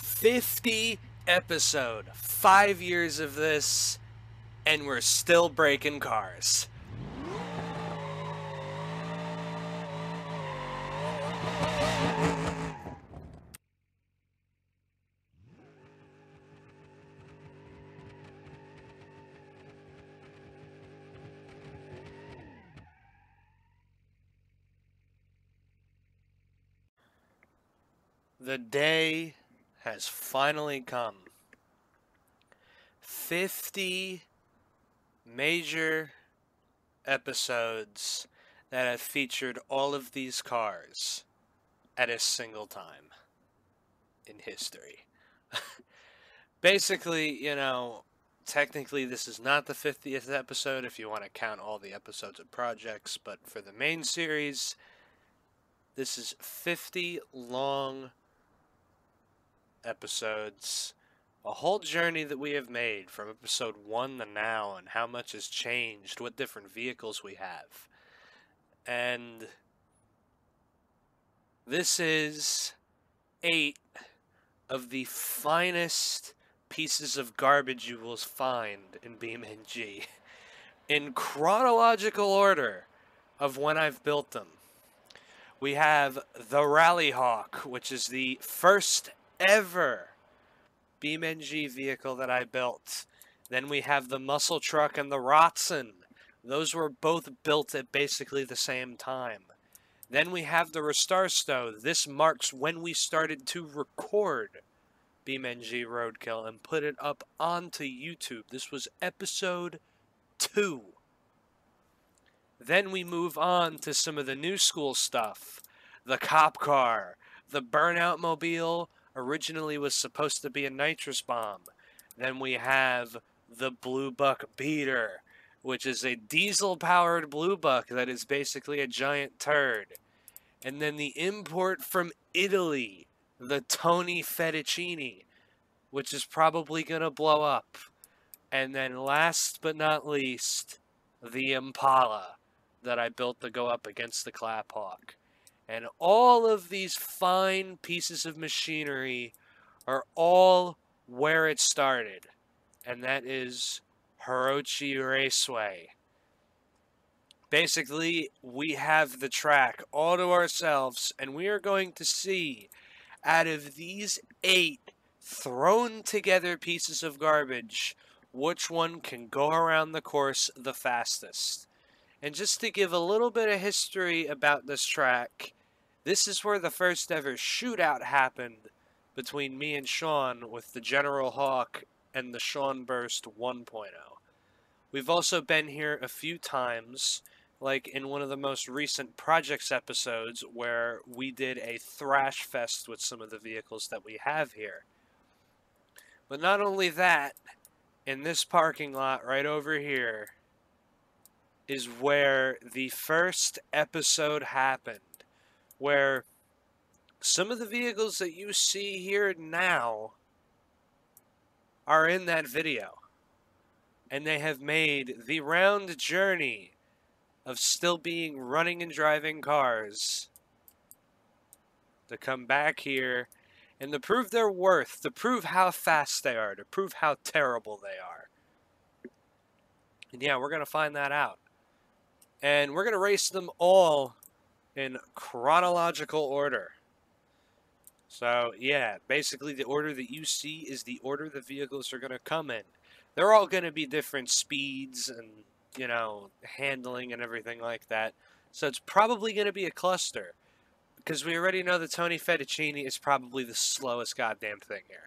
50 episode, 5 years of this, and we're still breaking cars. The day has finally come. 50 major episodes that have featured all of these cars at a single time in history. Basically, technically this is not the 50th episode if you want to count all the episodes of projects, but for the main series, this is 50 long episodes, a whole journey that we have made from episode 1 to now, and how much has changed, what different vehicles we have. And this is 8 of the finest pieces of garbage you will find in BeamNG, in chronological order of when I've built them. We have the Rally Hawk, which is the first ever BeamNG vehicle that I built. Then we have the Muscle Truck and the Rotson. Those were both built at basically the same time. Then we have the Restarsto. This marks when we started to record BeamNG Roadkill and put it up onto YouTube. This was episode 2. Then we move on to some of the new school stuff. The cop car, the burnout mobile, originally was supposed to be a nitrous bomb. Then we have the Blue Buck Beater, which is a diesel-powered Blue Buck that is basically a giant turd. And then the import from Italy, the Tony Fettuccine, which is probably going to blow up. And then last but not least, the Impala that I built to go up against the Claphawk. And all of these fine pieces of machinery are all where it started. And that is Hirochi Raceway. Basically, we have the track all to ourselves, and we are going to see, out of these 8 thrown together pieces of garbage, which one can go around the course the fastest. And just to give a little bit of history about this track, this is where the first ever shootout happened between me and Sean with the General Hawk and the Sean Burst 1.0. We've also been here a few times, like in one of the most recent projects episodes where we did a thrash fest with some of the vehicles that we have here. But not only that, in this parking lot right over here is where the first episode happened, where some of the vehicles that you see here now are in that video. And they have made the round journey of still being running and driving cars to come back here and to prove their worth, to prove how fast they are, to prove how terrible they are. And yeah, we're going to find that out. And we're going to race them all in chronological order. So, yeah, basically the order that you see is the order the vehicles are going to come in. They're all going to be different speeds and, handling and everything like that. So it's probably going to be a cluster. Because we already know the Tony Fettuccine is probably the slowest goddamn thing here.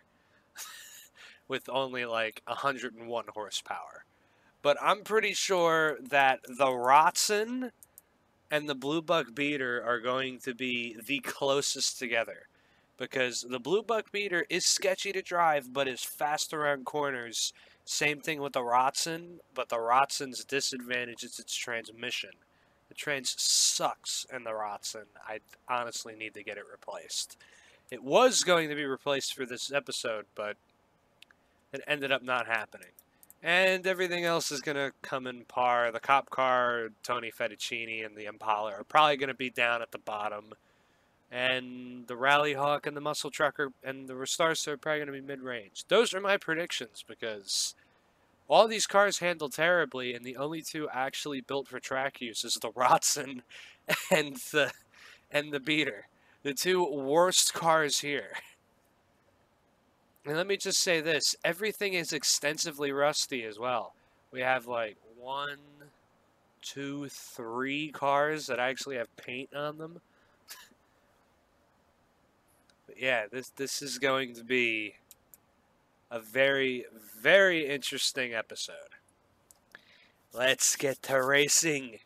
With only like 101 horsepower. But I'm pretty sure that the Rotson and the Blue Buck Beater are going to be the closest together. Because the Blue Buck Beater is sketchy to drive, but is fast around corners. Same thing with the Rotson, but the Rotson's disadvantage is its transmission. The trans sucks in the Rotson. I honestly need to get it replaced. It was going to be replaced for this episode, but it ended up not happening. And everything else is going to come in par. The cop car, Tony Fettuccine, and the Impala are probably going to be down at the bottom. And the Rally Hawk and the Muscle Trucker and the Restarster are probably going to be mid-range. Those are my predictions because all these cars handle terribly, and the only two actually built for track use is the Rotson and the Beater. The two worst cars here. And let me just say this, everything is extensively rusty as well. We have like 1, 2, 3 cars that actually have paint on them. But yeah, this is going to be a very, very interesting episode. Let's get to racing.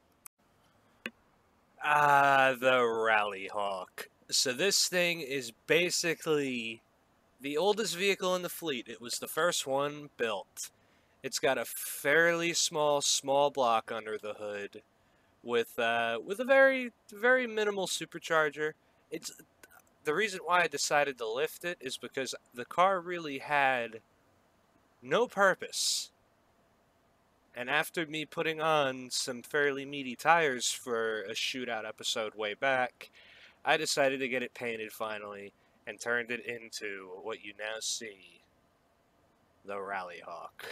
The Rally Hawk. So this thing is basically the oldest vehicle in the fleet. It was the first one built. It's got a fairly small block under the hood with a very, very minimal supercharger. It's the reason why I decided to lift it is because the car really had no purpose. And after me putting on some fairly meaty tires for a shootout episode way back, I decided to get it painted finally and turned it into what you now see, the Rally Hawk.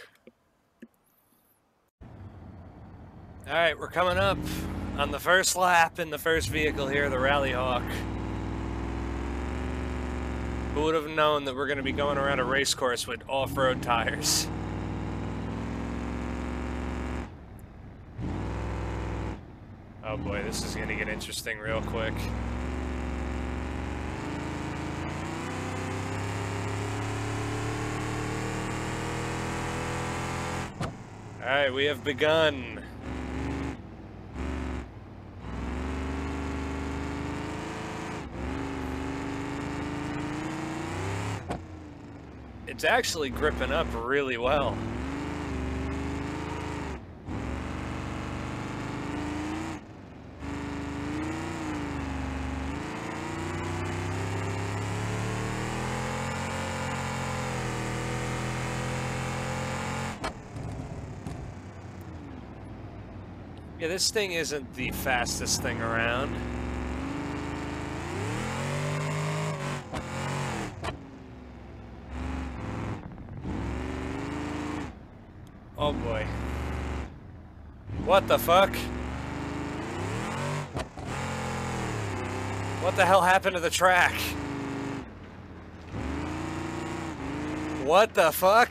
Alright, we're coming up on the first lap in the first vehicle here, the Rally Hawk. Who would have known that we're going to be going around a race course with off-road tires? Oh boy, this is going to get interesting real quick. Alright, we have begun. It's actually gripping up really well. Yeah, this thing isn't the fastest thing around. Oh boy. What the fuck? What the hell happened to the track? What the fuck?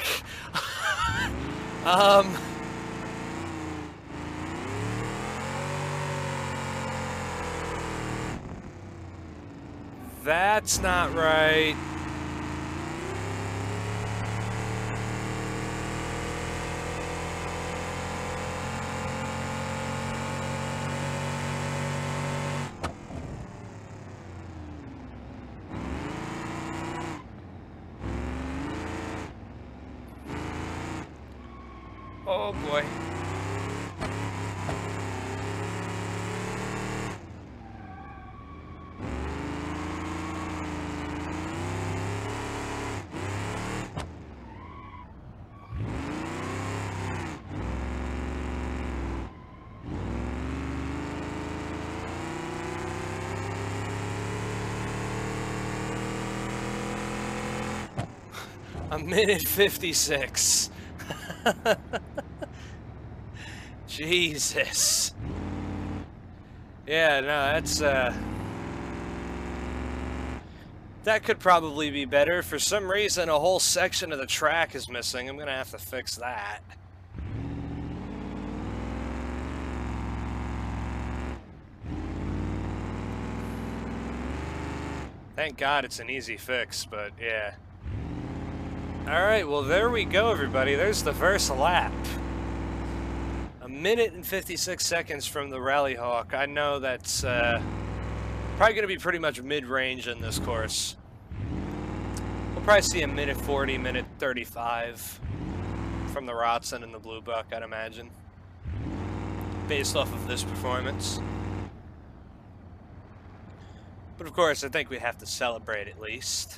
That's not right. Oh boy. A minute 56. Jesus. Yeah, no, that's, that could probably be better. For some reason, a whole section of the track is missing. I'm gonna have to fix that. Thank God it's an easy fix, but yeah. Alright, well there we go, everybody. There's the first lap. A minute and 56 seconds from the Rally Hawk. I know that's probably going to be pretty much mid-range in this course. We'll probably see a minute 40, minute 35 from the Rotson and the Blue Buck, I'd imagine, based off of this performance. But of course, I think we have to celebrate at least.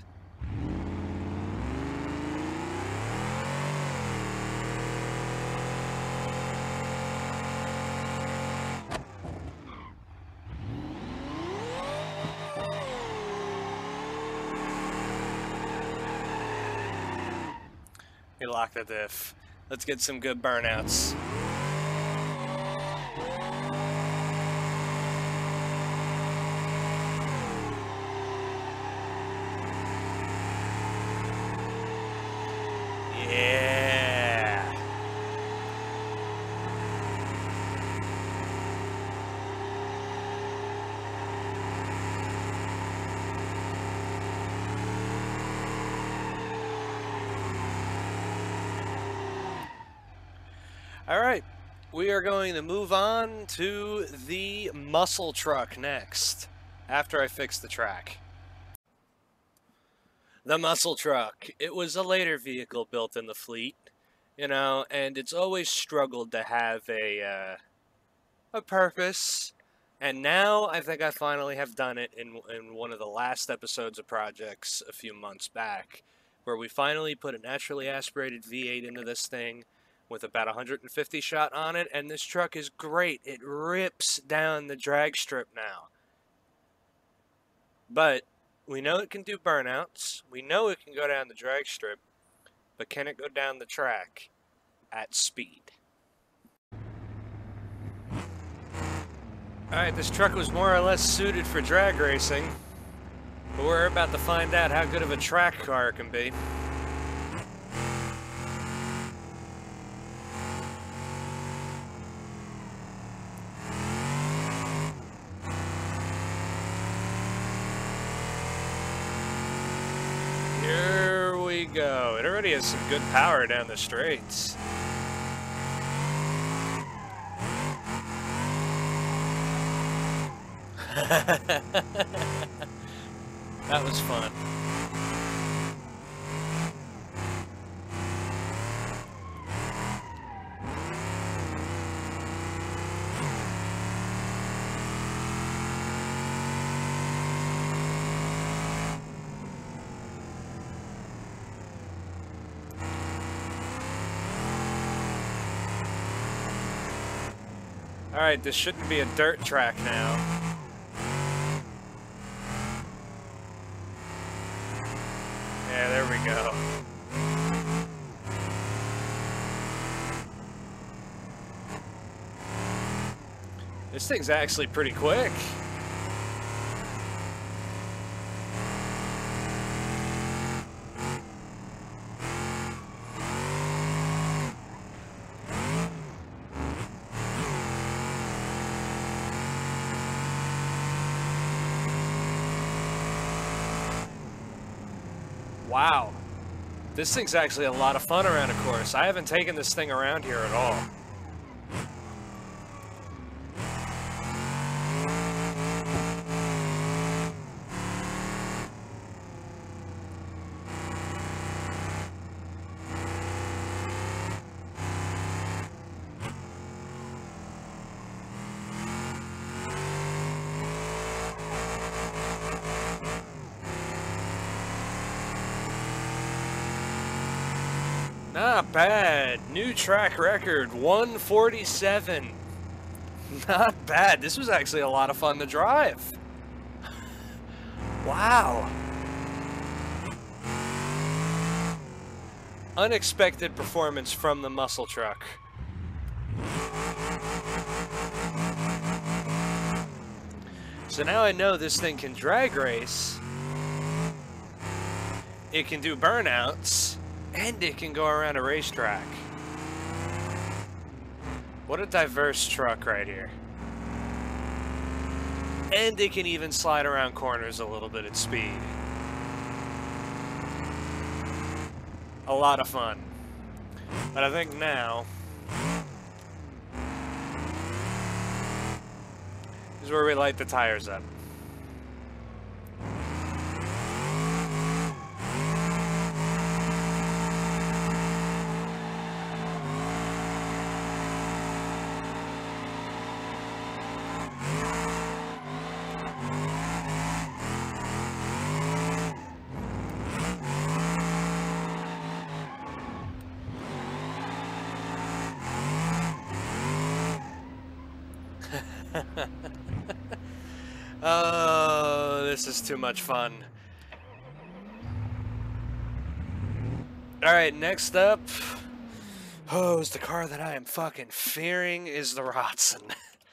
We lock the diff. Let's get some good burnouts. Yeah. All right, we are going to move on to the muscle truck next, after I fix the track. The muscle truck, it was a later vehicle built in the fleet, you know, and it's always struggled to have a purpose. And now I think I finally have done it in one of the last episodes of projects a few months back, where we finally put a naturally aspirated V8 into this thing with about 150 shot on it, and this truck is great. It rips down the drag strip now. But we know it can do burnouts. We know it can go down the drag strip, but can it go down the track at speed? Alright, this truck was more or less suited for drag racing, but we're about to find out how good of a track car it can be. Here we go. It already has some good power down the straights. That was fun. Alright, this shouldn't be a dirt track now. Yeah, there we go. This thing's actually pretty quick. Wow. This thing's actually a lot of fun around a course. I haven't taken this thing around here at all. Not bad. New track record, 147. Not bad. This was actually a lot of fun to drive. Wow. Unexpected performance from the muscle truck. So now I know this thing can drag race. It can do burnouts. And it can go around a racetrack. What a diverse truck right here. And it can even slide around corners a little bit at speed. A lot of fun. But I think now is where we light the tires up. Oh, this is too much fun. Alright, next up. Oh, is the car that I am fucking fearing is the Rotson.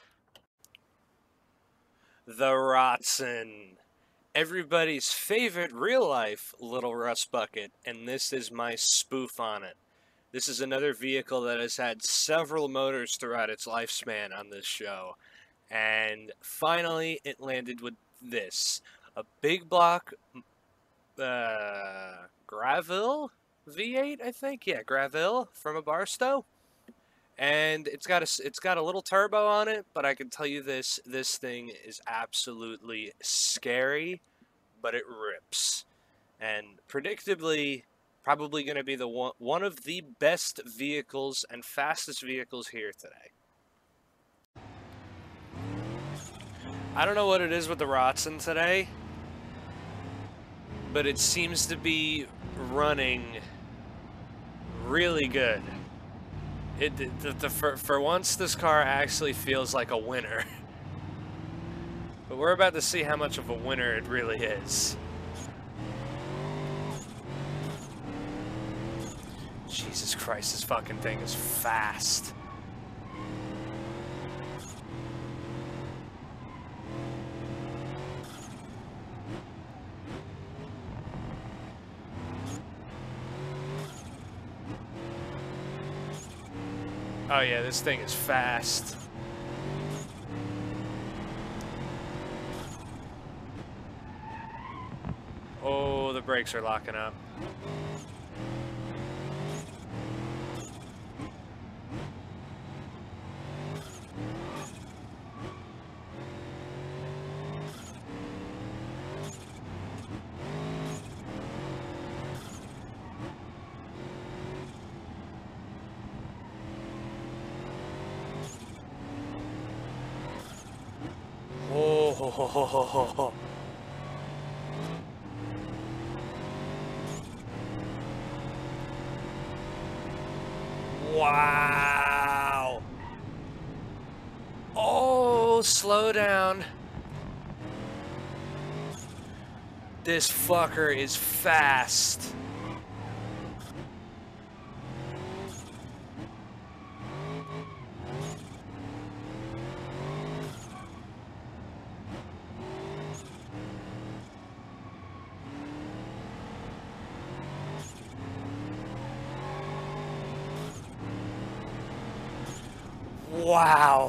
The Rotson. Everybody's favorite real-life little rust bucket, and this is my spoof on it. This is another vehicle that has had several motors throughout its lifespan on this show. And finally, it landed with this. A big block Graville V8, I think. Yeah, Graville from a Barstow. And it's got a little turbo on it, but I can tell you this thing is absolutely scary, but it rips. And predictably probably going to be the one of the best vehicles and fastest vehicles here today. I don't know what it is with the Rotson today, but it seems to be running really good. For once, this car actually feels like a winner. But we're about to see how much of a winner it really is. Jesus Christ, this fucking thing is fast. Oh yeah, this thing is fast. Oh, the brakes are locking up. Oh. Wow. Oh, slow down. This fucker is fast. Wow.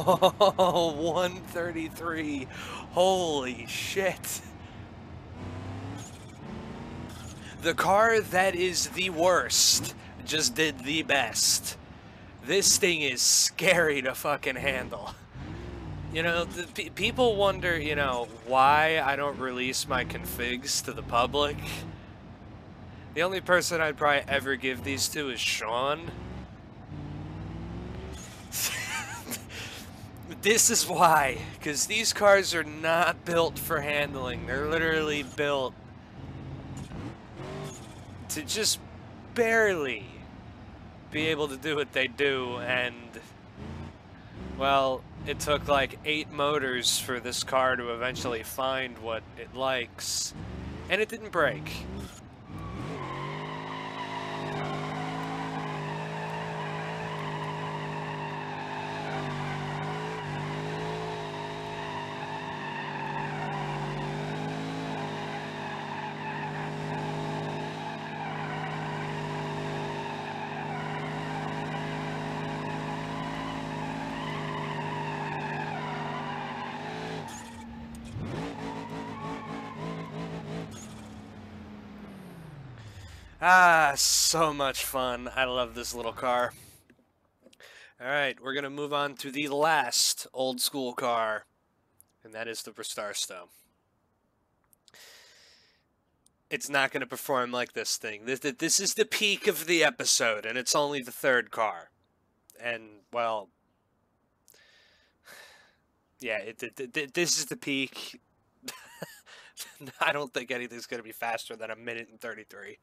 133. Holy shit. The car that is the worst just did the best. This thing is scary to fucking handle. You know, people wonder, you know, why I don't release my configs to the public. The only person I'd probably ever give these to is Sean. This is why, because these cars are not built for handling. They're literally built to just barely be able to do what they do, and, well, it took like 8 motors for this car to eventually find what it likes, and it didn't break. Ah, so much fun. I love this little car. Alright, we're going to move on to the last old school car, and that is the Starstow. It's not going to perform like this thing. This is the peak of the episode, and it's only the 3rd car. And, well, yeah, this is the peak. I don't think anything's going to be faster than 1:33.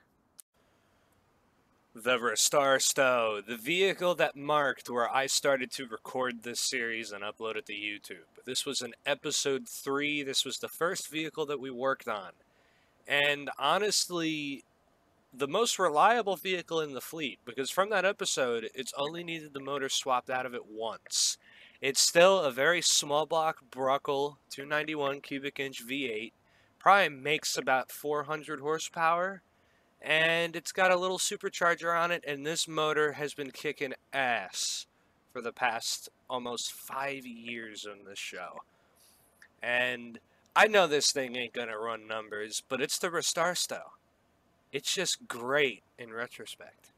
The Starstow, the vehicle that marked where I started to record this series and upload it to YouTube. This was in episode 3. This was the first vehicle that we worked on. And honestly, the most reliable vehicle in the fleet, because from that episode, it's only needed the motor swapped out of it once. It's still a very small block Bruckle 291 cubic inch V8. Probably makes about 400 horsepower. And it's got a little supercharger on it, and this motor has been kicking ass for the past almost 5 years on this show. And I know this thing ain't gonna run numbers, but it's the Restarsto. It's just great in retrospect.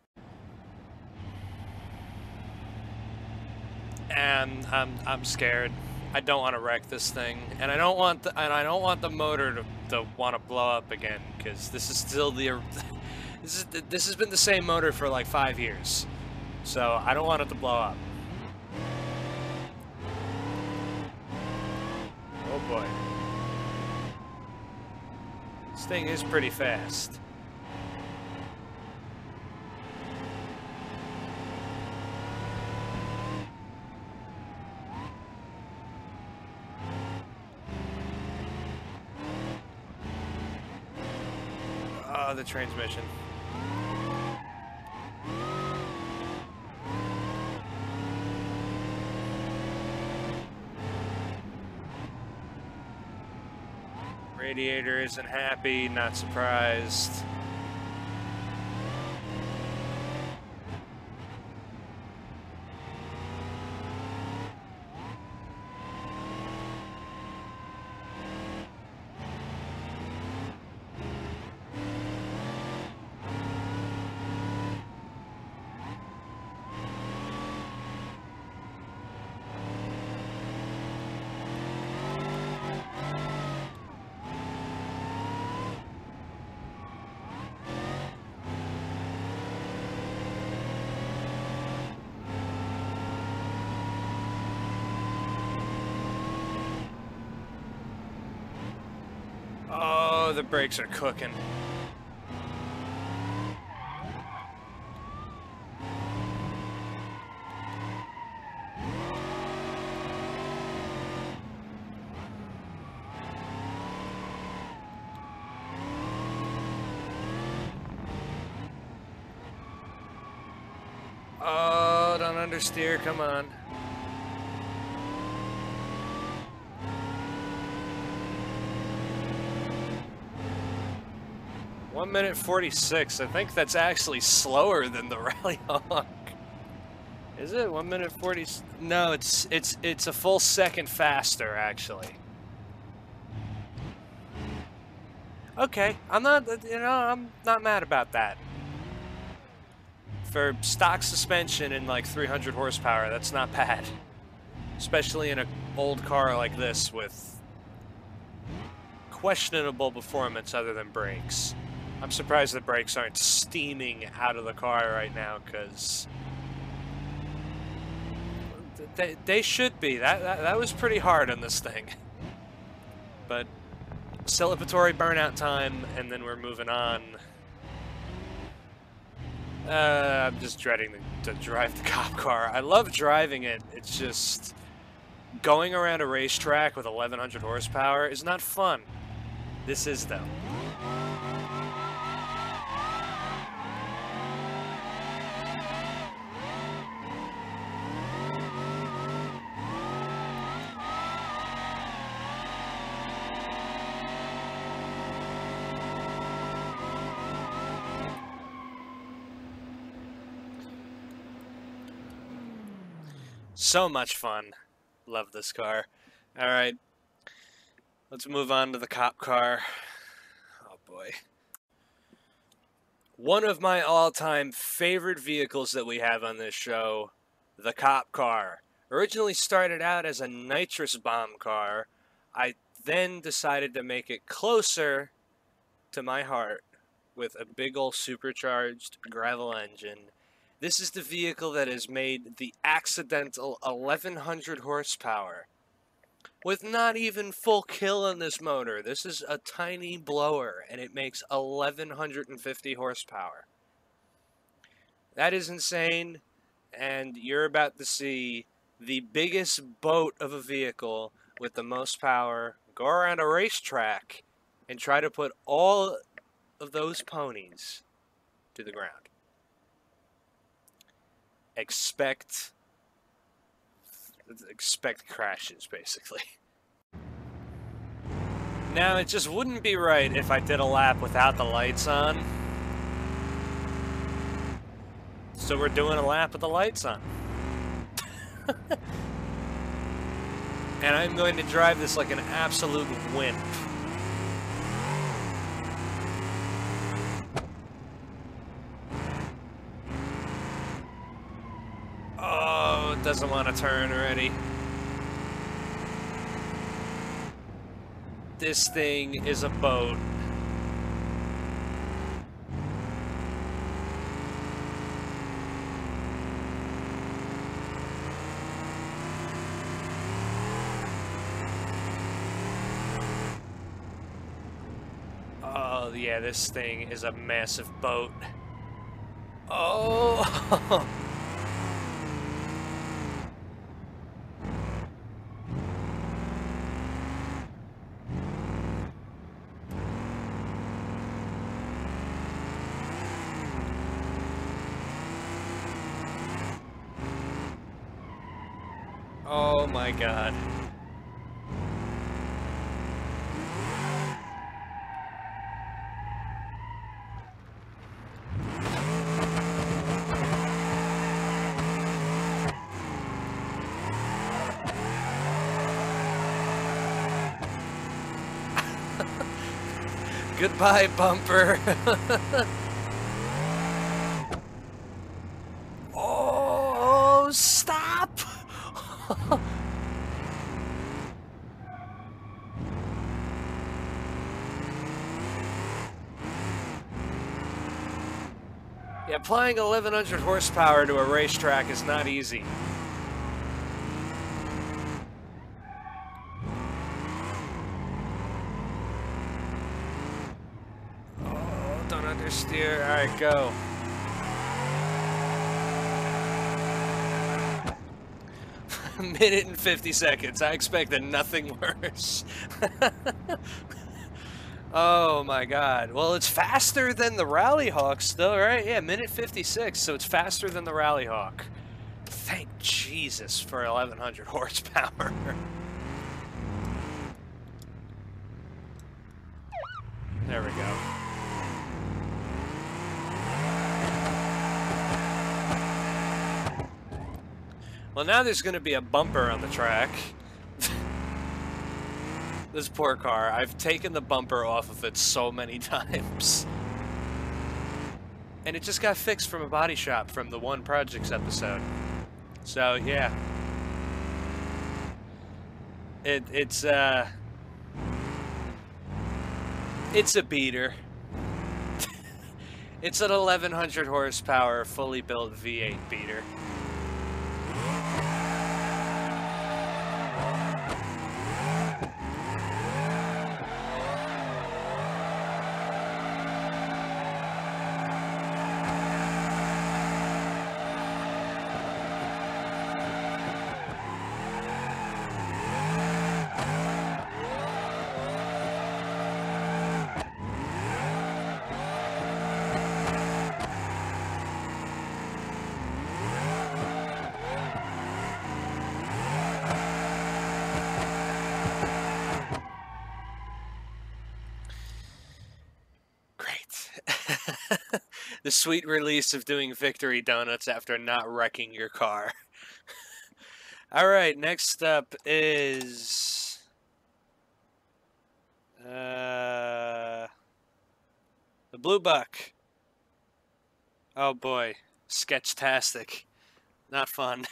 And I'm scared. I don't want to wreck this thing, and I don't want the motor to want to blow up again, because this is still the this has been the same motor for like 5 years, so I don't want it to blow up. Oh boy, this thing is pretty fast. Oh, the transmission. Radiator isn't happy, not surprised. Oh, the brakes are cooking. Oh, don't understeer, come on. One minute 46. I think that's actually slower than the Rally Hawk. Is it 1 minute 40? No, it's a full second faster actually. Okay, I'm not mad about that. For stock suspension and like 300 horsepower, that's not bad. Especially in an old car like this with questionable performance other than brakes. I'm surprised the brakes aren't steaming out of the car right now, because they should be. That was pretty hard on this thing. But celebratory burnout time, and then we're moving on. I'm just dreading to drive the cop car. I love driving it. It's just going around a racetrack with 1100 horsepower is not fun. This is, though. So much fun. Love this car. Alright. Let's move on to the cop car. Oh boy. One of my all-time favorite vehicles that we have on this show, the cop car. Originally started out as a nitrous bomb car. I then decided to make it closer to my heart with a big ol' supercharged gravel engine. This is the vehicle that has made the accidental 1100 horsepower. With not even full kill in this motor. This is a tiny blower, and it makes 1150 horsepower. That is insane, and you're about to see the biggest boat of a vehicle with the most power go around a racetrack and try to put all of those ponies to the ground. Expect crashes, basically. Now, it just wouldn't be right if I did a lap without the lights on. So we're doing a lap with the lights on. And I'm going to drive this like an absolute wimp. Oh, it doesn't want to turn already. This thing is a boat. Oh, yeah, this thing is a massive boat. Oh! Oh my god. Goodbye, bumper. Oh, stop! Yeah, applying 1100 horsepower to a racetrack is not easy. Oh, don't understeer. Alright, go. Minute and 50 seconds. I expected nothing worse. Oh my god. Well, it's faster than the Rally Hawk still, right? Yeah, minute 56, so it's faster than the Rally Hawk. Thank Jesus for 1100 horsepower. There we go. Well, now there's going to be a bumper on the track. This poor car. I've taken the bumper off of it so many times. And it just got fixed from a body shop from the One Projects episode. So, yeah. It's a beater. It's an 1100 horsepower, fully built V8 beater. The sweet release of doing victory donuts after not wrecking your car. Alright, next up is... the Blue Buck. Oh boy, sketch-tastic. Not fun.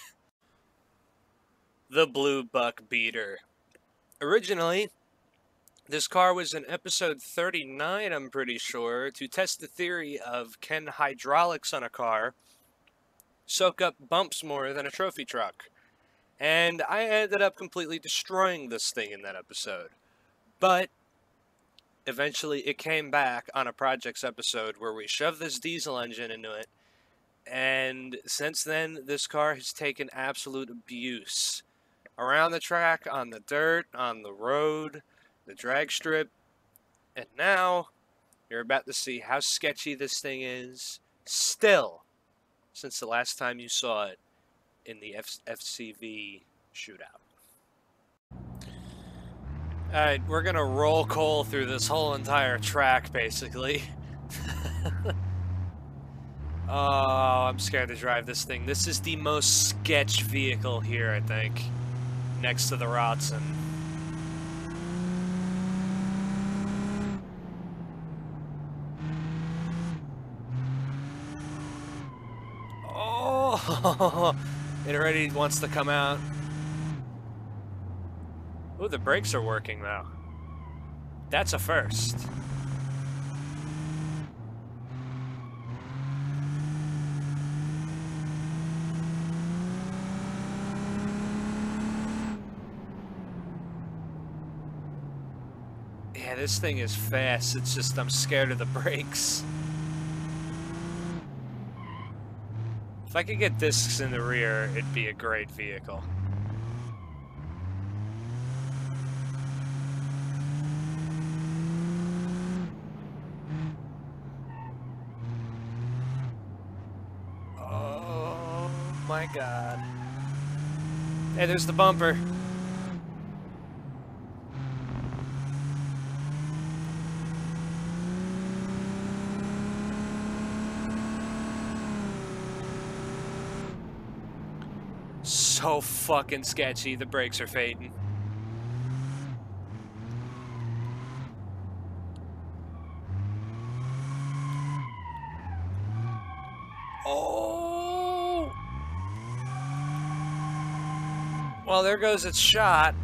The Blue Buck Beater. Originally, this car was in episode 39, I'm pretty sure, to test the theory of can hydraulics on a car soak up bumps more than a trophy truck. And I ended up completely destroying this thing in that episode. But eventually it came back on a Projects episode where we shoved this diesel engine into it. And since then, this car has taken absolute abuse. Around the track, on the dirt, on the road, the drag strip, and now you're about to see how sketchy this thing is Still, since the last time you saw it in the FCV shootout. Alright, we're gonna roll coal through this whole entire track, basically. Oh, I'm scared to drive this thing. This is the most sketch vehicle here, I think. Next to the Rodson. Oh! It already wants to come out. Ooh, the brakes are working, though. That's a first. Yeah, this thing is fast. It's just I'm scared of the brakes. If I could get discs in the rear, it'd be a great vehicle. Oh my god. Hey, there's the bumper. So fucking sketchy, the brakes are fading. Oh! Well, there goes its shot.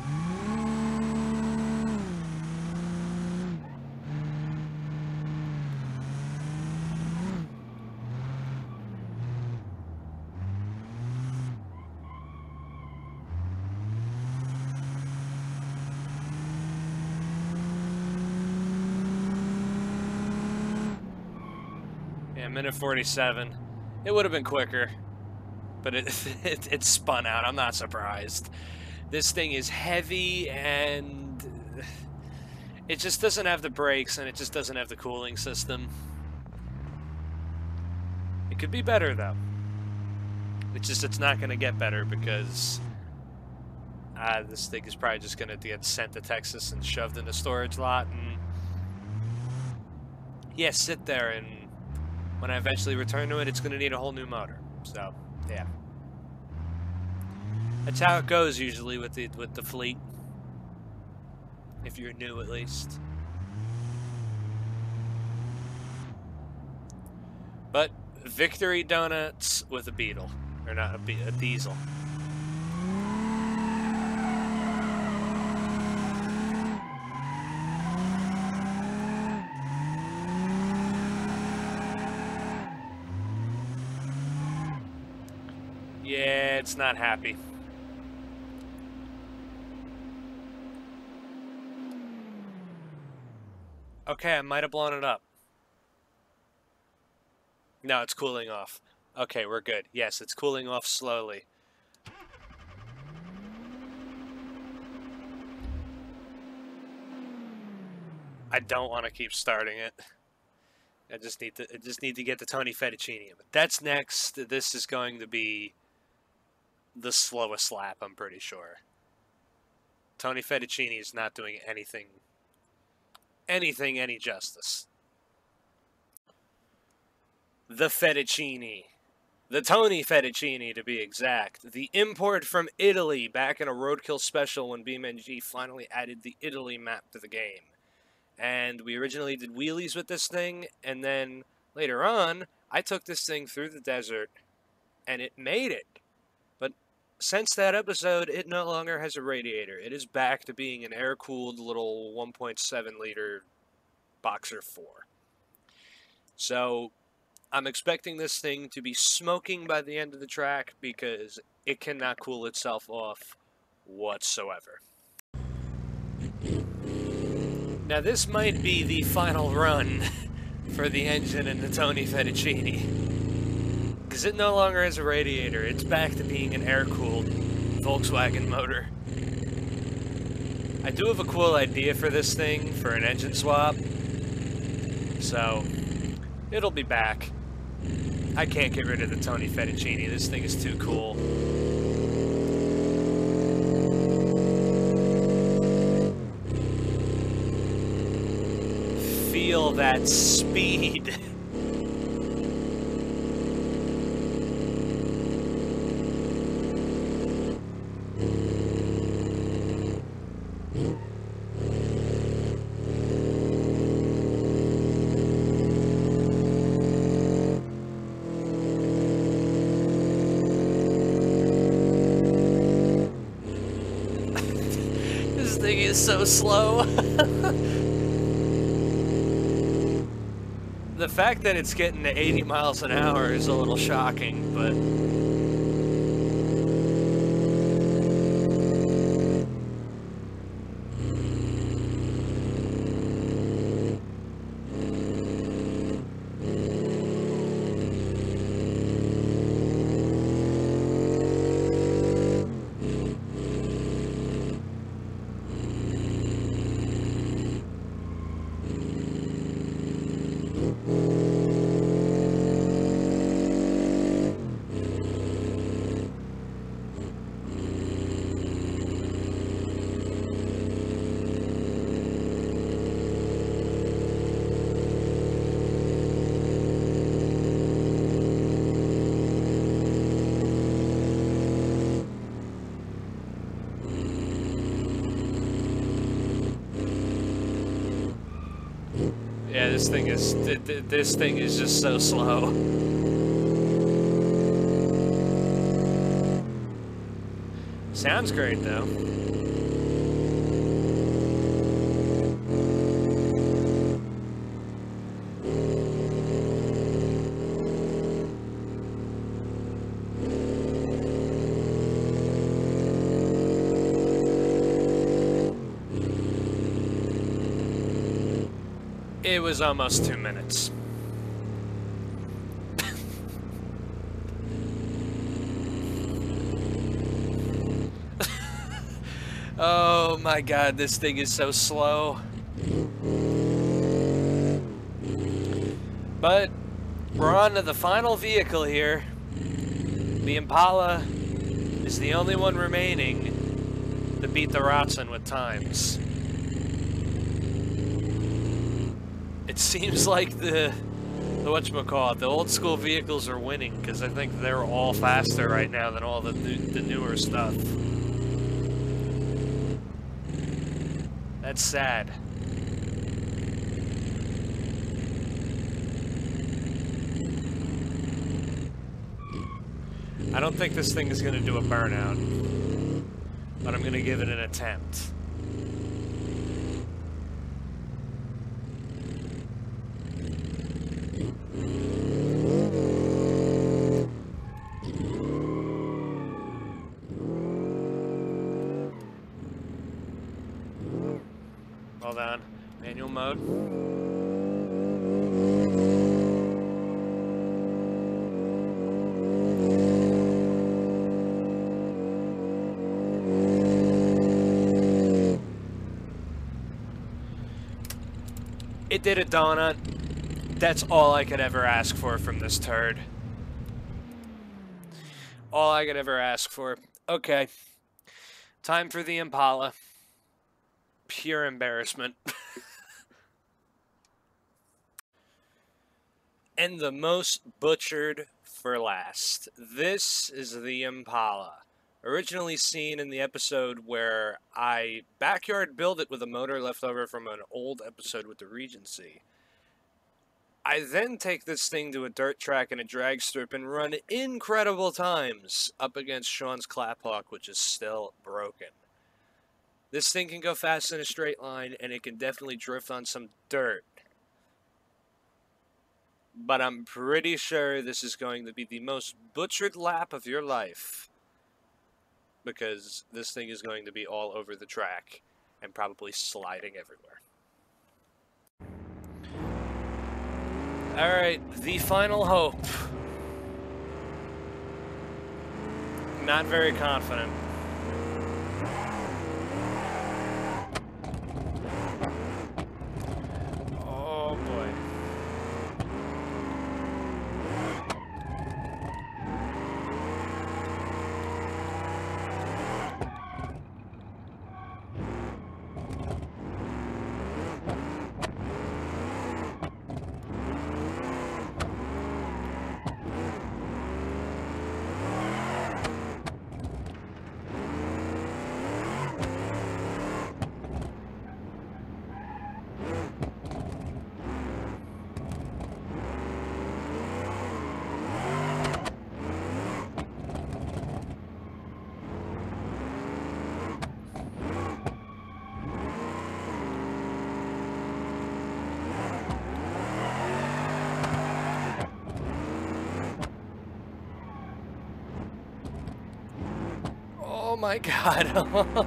Yeah, minute 47. It would have been quicker, but it spun out. I'm not surprised. This thing is heavy, and it just doesn't have the brakes, and it just doesn't have the cooling system. It could be better, though. It's not going to get better because this thing is probably just going to get sent to Texas and shoved in the storage lot, and yeah, sit there, and when I eventually return to it, it's going to need a whole new motor. So, yeah. That's how it goes usually with the fleet. If you're new, at least. But victory donuts with a Beetle, or not a diesel. Yeah, it's not happy. Okay, I might have blown it up. No, it's cooling off. Okay, we're good. Yes, it's cooling off slowly. I don't want to keep starting it. I just need to get the Tony Fettuccine. But that's next. This is going to be the slowest lap, I'm pretty sure. Tony Fettuccine is not doing anything any justice. The Fettuccine. The Tony Fettuccine, to be exact. The import from Italy back in a Roadkill special when BeamNG finally added the Italy map to the game. And we originally did wheelies with this thing, and then later on, I took this thing through the desert, and it made it. But since that episode, it no longer has a radiator. It is back to being an air-cooled little 1.7-liter Boxer 4. So I'm expecting this thing to be smoking by the end of the track because it cannot cool itself off whatsoever. Now this might be the final run for the engine and the Tony Fettuccine, because it no longer has a radiator. It's back to being an air-cooled Volkswagen motor. I do have a cool idea for this thing, for an engine swap, so it'll be back. I can't get rid of the Tony Fettuccine. This thing is too cool. Feel that speed. This thing is so slow. The fact that it's getting to 80 miles an hour is a little shocking, but... Yeah, this thing is just so slow. Sounds great though. It was almost 2 minutes. Oh my god, this thing is so slow. But we're on to the final vehicle here. The Impala is the only one remaining to beat the Ratson with times. It seems like the whatchamacallit, the old school vehicles are winning, because I think they're all faster right now than all the newer stuff. That's sad. I don't think this thing is going to do a burnout, but I'm going to give it an attempt. Hold on. Manual mode. It did a donut. That's all I could ever ask for from this turd. All I could ever ask for. Okay. Time for the Impala. Pure embarrassment. And the most butchered for last. This is the Impala. Originally seen in the episode where I backyard build it with a motor left over from an old episode with the Regency. I then take this thing to a dirt track and a drag strip and run incredible times up against Sean's Claphawk, which is still broken. This thing can go fast in a straight line, and it can definitely drift on some dirt. But I'm pretty sure this is going to be the most butchered lap of your life, because this thing is going to be all over the track and probably sliding everywhere. Alright, the final hope. Not very confident. Oh boy. my god.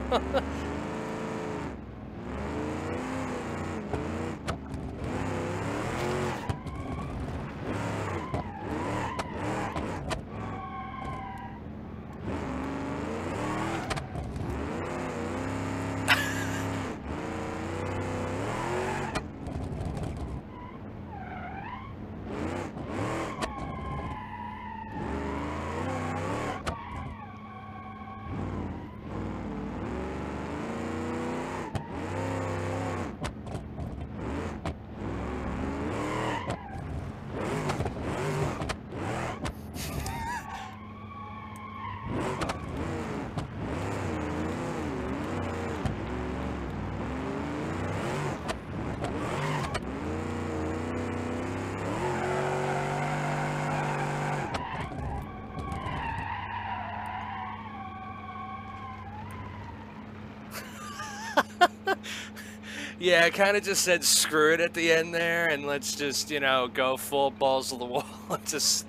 Yeah, I kind of just said screw it at the end there, and let's just, you know, go full balls to the wall. Just...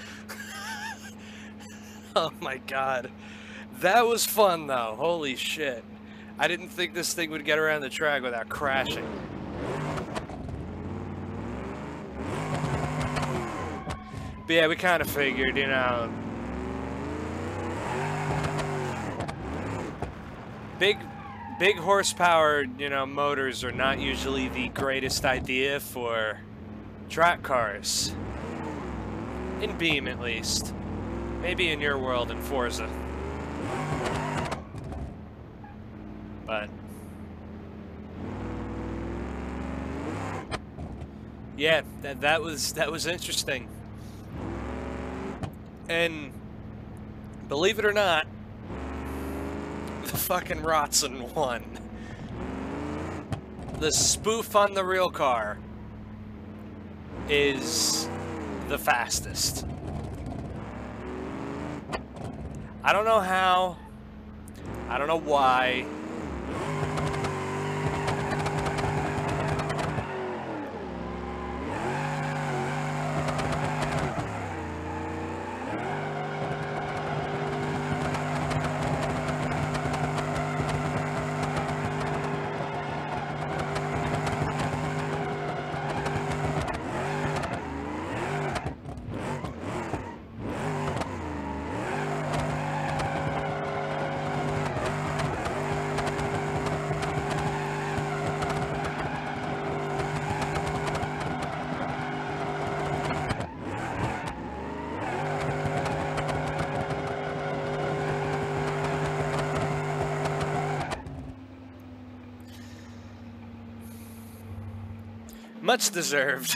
Oh my god. That was fun, though. Holy shit. I didn't think this thing would get around the track without crashing. But yeah, we kind of figured, you know... Big horsepower, you know, motors are not usually the greatest idea for track cars. In Beam, at least. Maybe in your world in Forza. But... yeah, that was interesting. And... believe it or not, the fucking Rotson won. The spoof on the real car is the fastest. I don't know how. I don't know why. Much deserved.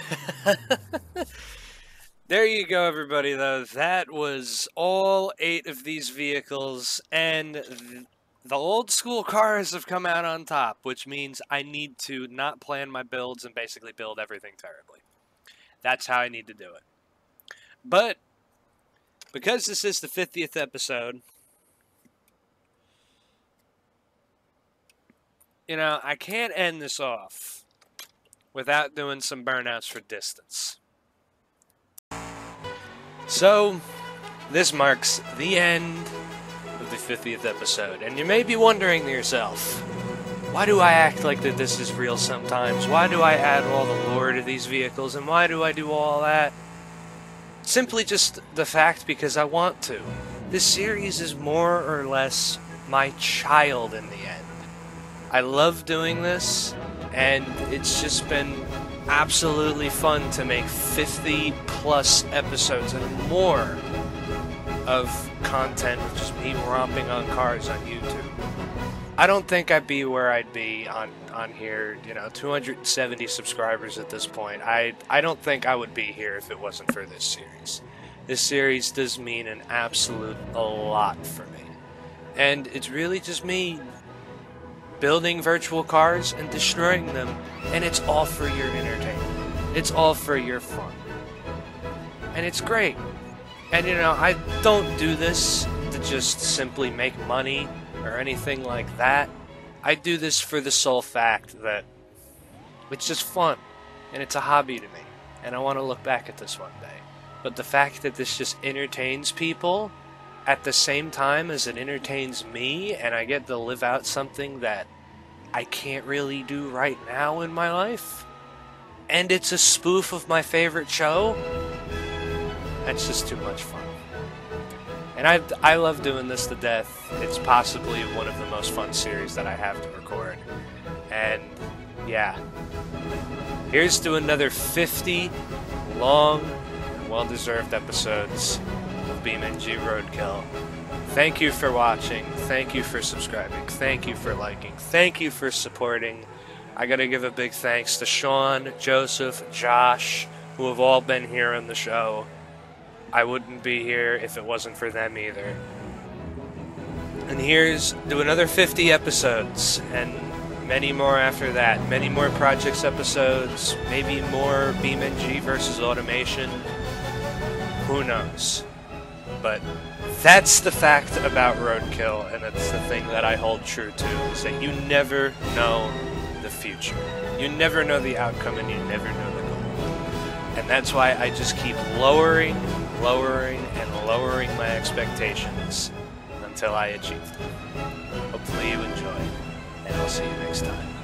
There you go, everybody, though. That was all 8 of these vehicles, and the old school cars have come out on top, which means I need to not plan my builds and basically build everything terribly. That's how I need to do it. But, because this is the 50th episode, you know, I can't end this off without doing some burnouts for distance. So, this marks the end of the 50th episode, and you may be wondering to yourself, why do I act like that this is real sometimes? Why do I add all the lore to these vehicles, and why do I do all that? Simply just the fact because I want to. This series is more or less my child in the end. I love doing this, and it's just been absolutely fun to make 50 plus episodes and more of content with just me romping on cars on YouTube. I don't think I'd be where I'd be on here, you know, 270 subscribers at this point. I don't think I would be here if it wasn't for this series. This series does mean an absolute a lot for me. And it's really just me building virtual cars and destroying them, and it's all for your entertainment. It's all for your fun. And it's great. And you know, I don't do this to just simply make money or anything like that. I do this for the sole fact that it's just fun, and it's a hobby to me, and I want to look back at this one day. But the fact that this just entertains people at the same time as it entertains me and I get to live out something that I can't really do right now in my life, and it's a spoof of my favorite show, that's just too much fun. And I love doing this to death. It's possibly one of the most fun series that I have to record. And yeah, here's to another 50 long and well-deserved episodes of BeamNG Roadkill. Thank you for watching, thank you for subscribing, thank you for liking, thank you for supporting. I gotta give a big thanks to Sean, Joseph, Josh, who have all been here on the show. I wouldn't be here if it wasn't for them either. And here's to another 50 episodes, and many more after that. Many more projects episodes, maybe more BeamNG versus automation. Who knows? But that's the fact about Roadkill, and it's the thing that I hold true to, is that you never know the future. You never know the outcome, and you never know the goal. And that's why I just keep lowering and lowering my expectations until I achieve them. Hopefully you enjoy, and I'll see you next time.